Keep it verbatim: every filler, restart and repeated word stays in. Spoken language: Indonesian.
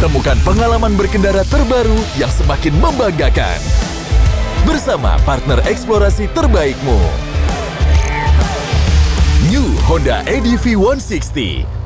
Temukan pengalaman berkendara terbaru yang semakin membanggakan bersama partner eksplorasi terbaikmu. New Honda E D V seratus enam puluh.